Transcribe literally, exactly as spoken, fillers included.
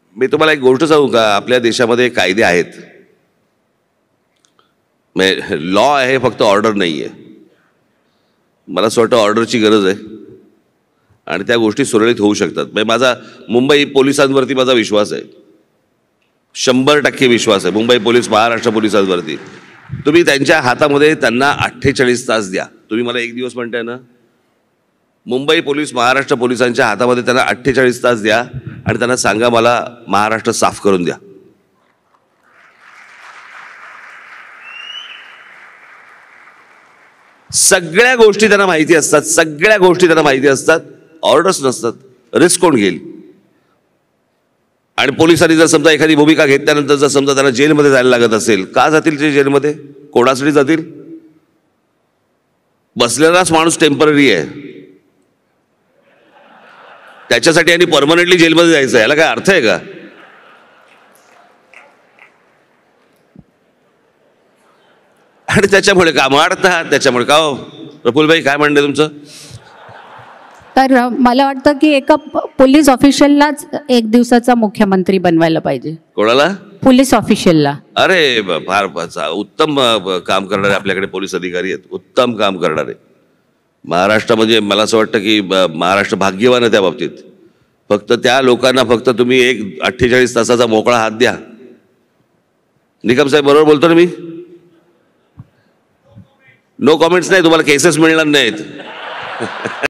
मी तुम्हाला एक गोष्ट सांगू का, आपल्या देशामध्ये कायदे आहेत, लॉ आहे, फक्त ऑर्डर नाही आहे. मला असं वाटतं ऑर्डरची गरज आहे आणि त्या गोष्टी सुरळीत होऊ शकतात. म्हणजे माझा मुंबई पोलिसांवरती माझा विश्वास आहे, शंभर टक्के विश्वास आहे मुंबई पोलीस, महाराष्ट्र पोलिसांवरती. तुम्ही त्यांच्या हातामध्ये त्यांना अठ्ठेचाळीस तास द्या. तुम्ही मला एक दिवस म्हणताय ना, मुंबई पोलीस, महाराष्ट्र पोलिसांच्या हातामध्ये त्यांना अठ्ठेचाळीस तास द्या आणि त्यांना सांगा मला महाराष्ट्र साफ करून द्या. सगळ्या गोष्टी त्यांना माहिती असतात, सगळ्या गोष्टी त्यांना माहिती असतात, ऑर्डर्स नसतात. रिस्क कोण घेईल? आणि पोलिसांनी जर समजा एखादी भूमिका घेतल्यानंतर जर समजा त्यांना जेलमध्ये जायला लागत असेल, का जातील ते जेलमध्ये? कोणासाठी जातील? बसलेलाच माणूस टेम्पररी आहे, त्याच्यासाठी आणि परमनंटली जेलमध्ये जायचं, याला काय अर्थ आहे का? आणि त्याच्यामुळे का मारतात? त्याच्यामुळे का हो प्रफुल्लभाई, काय म्हणणं तुमचं? तर मला वाटतं की एका पोलीस ऑफिशियललाच एक दिवसाचा मुख्यमंत्री बनवायला पाहिजे. कोणाला? पोलीस ऑफिशियलला. अरे फार उत्तम काम करणारे आपल्याकडे पोलीस अधिकारी आहेत, उत्तम काम करणारे. महाराष्ट्र म्हणजे मला असं वाटतं की महाराष्ट्र भाग्यवान आहे त्या बाबतीत. फक्त त्या लोकांना फक्त तुम्ही एक अठ्ठेचाळीस तासाचा मोकळा हात द्या. निकम साहेब बरोबर बोलतो ना मी? नो कॉमेंट्स नाही, तुम्हाला केसेस मिळणार नाहीत.